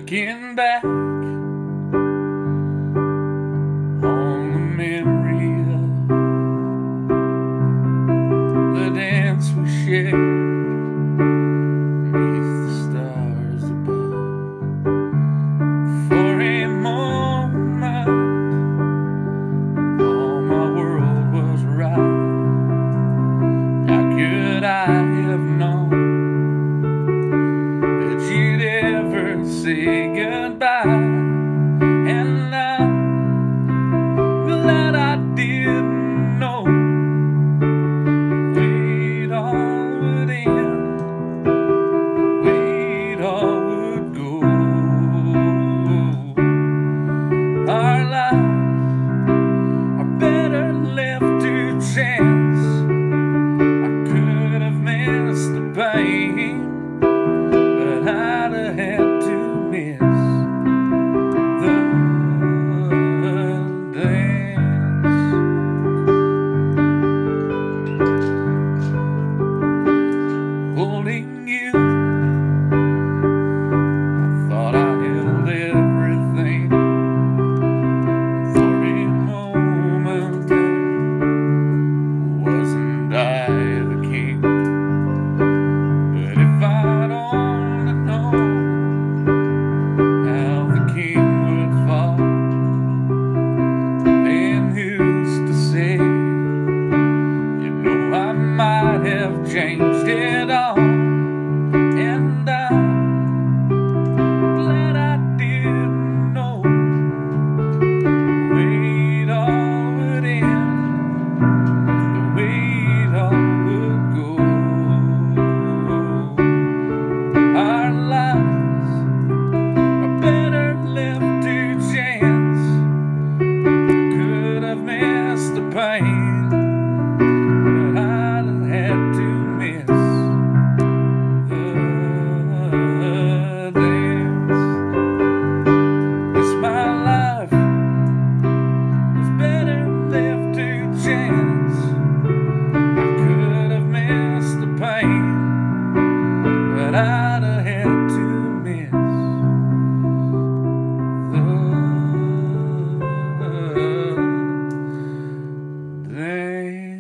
Looking back on the memory of the dance we shared beneath the stars above. For a moment, all my world was right. How could I have known that you'd ever say goodbye? And I'm glad I didn't know we'd all would end, we'd all would go. Our lives are better left to chance. I could have missed the pain, but I'd have had to miss the dance. Holding you, I thought I held everything. For a moment there, wasn't I the king? But if I'd only known how the king would fall, then who's to say? You know, I might have changed it all. And I'm glad I didn't know the way it all would end, the way it all would go. Our lives are better left to chance. I could have missed the pain, but I'd have had to miss the dance. Yes, my life was better left to chance. I could have missed the pain, but I'd have had to miss the dance.